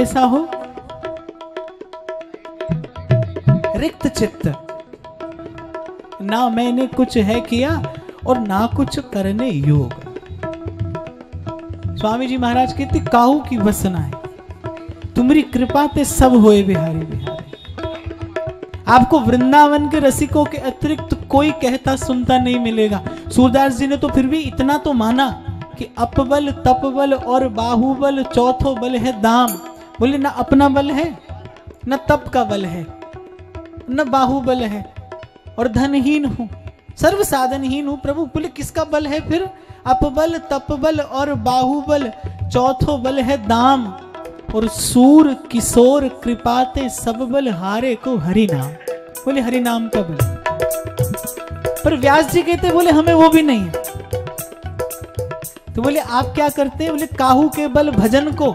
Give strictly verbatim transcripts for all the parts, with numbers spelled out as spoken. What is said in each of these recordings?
कैसा हो? रिक्त चित्त, ना मैंने कुछ है किया और ना कुछ करने योग। स्वामी जी महाराज कहते काहू की वसना है, तुम्हारी कृपा ते सब होए बिहारी बिहारी। आपको वृंदावन के रसिकों के अतिरिक्त कोई कहता सुनता नहीं मिलेगा। सूरदास जी ने तो फिर भी इतना तो माना कि अपबल तपबल और बाहुबल चौथो बल है दाम। बोले ना अपना बल है, न तप का बल है, न बाहुबल है, और धनहीन हूं, सर्व साधनहीन हूं। प्रभु बोले किसका बल है फिर? अपबल तपबल और बाहुबल चौथो बल है दाम, और सूर किशोर कृपाते सब बल हारे को हरि नाम। बोले हरि नाम का बल। पर व्यास जी कहते बोले हमें वो भी नहीं है। तो बोले आप क्या करते हैं? बोले काहू के बल भजन को,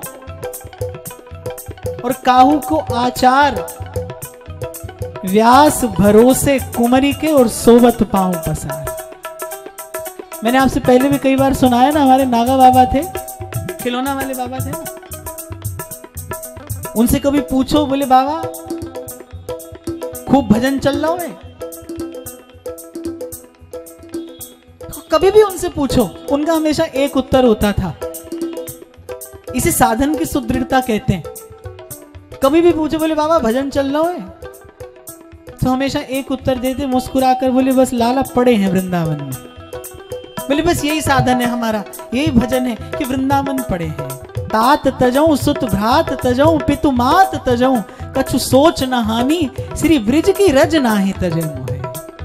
और काहू को आचार, व्यास भरोसे कुमरी के और सोवत पांव पसार। मैंने आपसे पहले भी कई बार सुनाया ना, हमारे नागा बाबा थे, खिलौना वाले बाबा थे ना, उनसे कभी पूछो बोले बाबा खूब भजन चल रहा है, तो कभी भी उनसे पूछो, उनका हमेशा एक उत्तर होता था। इसे साधन की सुदृढ़ता कहते हैं। कभी भी पूछो बोले बाबा भजन चल रहा है, तो हमेशा एक उत्तर देते मुस्कुराकर, बोले बस लाला पड़े हैं वृंदावन में। बोले बस यही साधन है हमारा, यही भजन है कि वृंदावन पड़े हैं। तात तजऊ सुत भ्रात तजऊ पितु मात तजऊ, कछु सोच न हानि श्री ब्रिज की रज नाही तजे मोहे।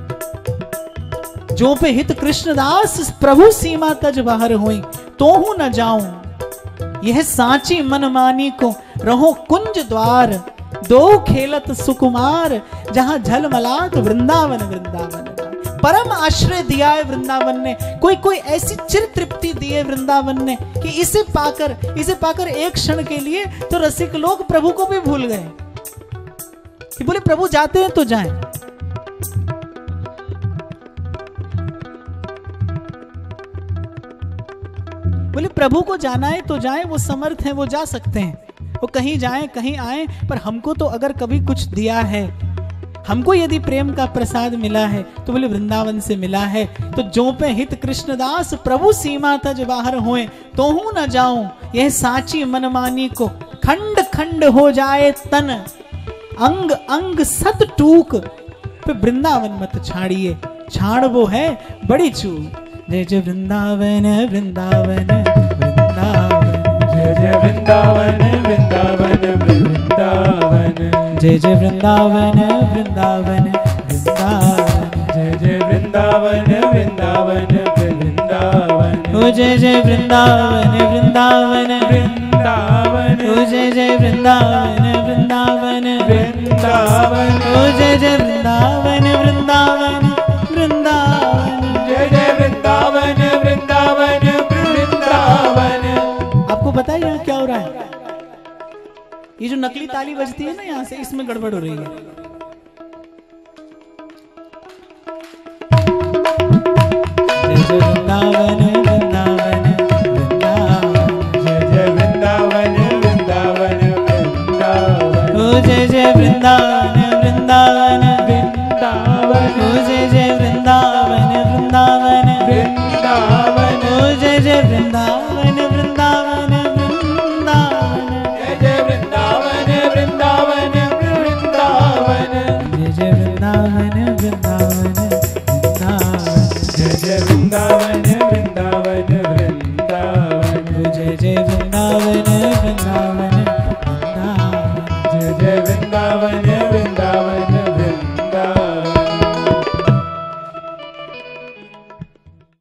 जो पे हित कृष्णदास प्रभु सीमा तज बाहर हुई, तो हूं न जाऊं यह सांची मनमानी को, रहो कुंज द्वार दो खेलत सुकुमार, जहां झलमलात वृंदावन वृंदावन। परम आश्रय दिया है वृंदावन ने, कोई कोई ऐसी चिर तृप्ति दी है वृंदावन ने कि इसे पाकर इसे पाकर एक क्षण के लिए तो रसिक लोग प्रभु को भी भूल गए कि बोले प्रभु जाते हैं तो जाएं। बोले प्रभु को जाना है तो जाएं, वो समर्थ हैं, वो जा सकते हैं, वो कहीं जाएं कहीं आए। पर हमको तो अगर कभी कुछ दिया है, हमको यदि प्रेम का प्रसाद मिला है, तो बोले वृंदावन से मिला है। तो जो पे हित कृष्णदास प्रभु सीमा तज बाहर होए, तो हूं न जाऊं यह साची मनमानी को, खंड खंड हो जाए तन अंग अंग सत टूक, पे वृंदावन मत छाड़िए, छाड़ वो है बड़ी चूक। जय जय वृंदावन वृंदावन वृंदावन, जय जय वृंदावन वृंदावन वृंदावन, जय जय वृंदावन वृंदावन वृंदावन, जय जय वृंदावन वृंदावन वृंदावन, ओ जय जय वृंदावन वृंदावन वृंदावन, ओ जय जय वृंदावन वृंदावन वृंदावन, ओ जय जय वृंदावन वृंदावन वृंदावन, जय जय वृंदावन वृंदावन वृंदावन। आपको पता है यहाँ क्या हो रहा है? ये जो नकली ताली बजती है ना यहाँ से, इसमें गड़बड़ हो रही है। जय जय वृंदावन वृंदावन वृंदावन, जय जय वृंदावन वृंदावन वृंदावन, ओ जय जय वृंदावन वृंदावन वृंदावन, ओ जय जय वृंदावन वृंदावन वृंदावन, ओ जय जय वृंदावन वृंदावन वृंदावन, जय जय वृंदावन वृंदावन वृंदावन, जय जय वृंदावन वृंदावन वृंदावन, जय जय वृंदावन